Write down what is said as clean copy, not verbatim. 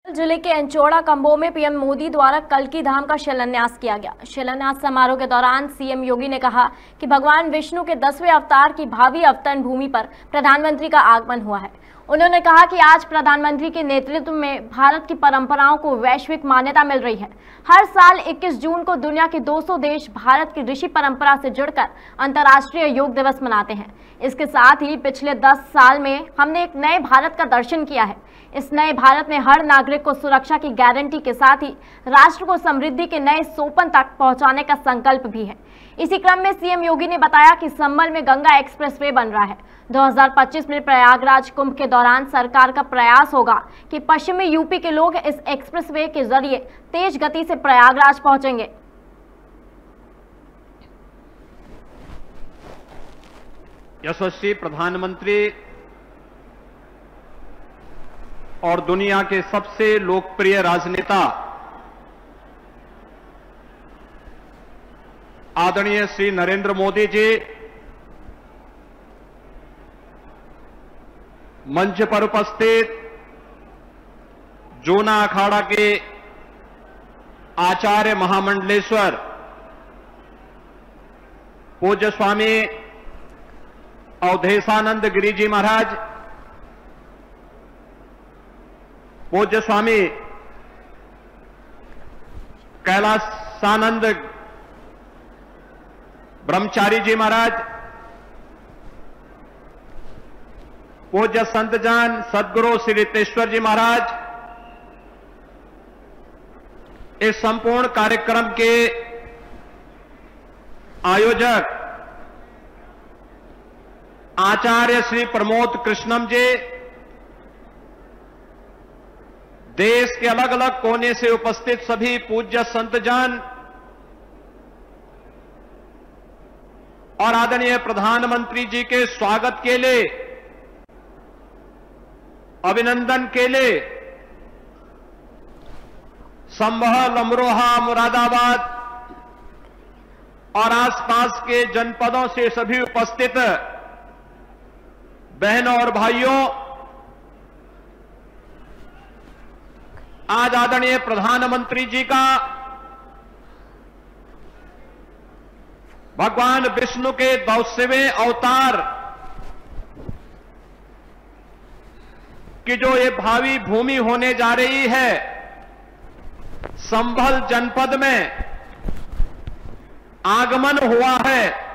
जिले के अंचोड़ा कंबो में पीएम मोदी द्वारा कल्की धाम का शिलान्यास किया गया। शिलान्यास समारोह के दौरान सीएम योगी ने कहा कि भगवान विष्णु के 10वें अवतार की भावी अवतरण भूमि पर प्रधानमंत्री का आगमन हुआ है। उन्होंने कहा कि आज प्रधानमंत्री के नेतृत्व में भारत की परंपराओं को वैश्विक मान्यता मिल रही है। हर साल 21 जून को दुनिया के 200 देश भारत की ऋषि परंपरा से जुड़कर अंतर्राष्ट्रीय योग दिवस मनाते हैं। इसके साथ ही पिछले 10 साल में हमने एक नए भारत का दर्शन किया है। इस नए भारत में हर नागरिक को सुरक्षा की गारंटी के साथ ही राष्ट्र को समृद्धि के नए सोपान तक पहुंचाने का संकल्प भी है। इसी क्रम में सीएम योगी ने बताया कि संभल में गंगा एक्सप्रेसवे बन रहा है। 2025 में प्रयागराज कुंभ के दौरान सरकार का प्रयास होगा कि पश्चिमी यूपी के लोग इस एक्सप्रेसवे के जरिए तेज गति से प्रयागराज पहुंचेंगे। यशस्वी प्रधानमंत्री और दुनिया के सबसे लोकप्रिय राजनेता आदरणीय श्री नरेंद्र मोदी जी मंच पर उपस्थित जूना अखाड़ा के आचार्य महामंडलेश्वर पूज्य स्वामी अवधेशानंद गिरी जी महाराज, पूज्य स्वामी कैलासानंद ब्रह्मचारी जी महाराज, पूज्य संतजान सद्गुरु श्री रितेश्वर जी महाराज, इस संपूर्ण कार्यक्रम के आयोजक आचार्य श्री प्रमोद कृष्णम जी, देश के अलग अलग कोने से उपस्थित सभी पूज्य संतजन और आदरणीय प्रधानमंत्री जी के स्वागत के लिए, अभिनंदन के लिए संभल, अमरोहा, मुरादाबाद और आसपास के जनपदों से सभी उपस्थित बहनों और भाइयों, आज आदरणीय प्रधानमंत्री जी का भगवान विष्णु के 10वें अवतार की जो ये भावी भूमि होने जा रही है, संभल जनपद में आगमन हुआ है।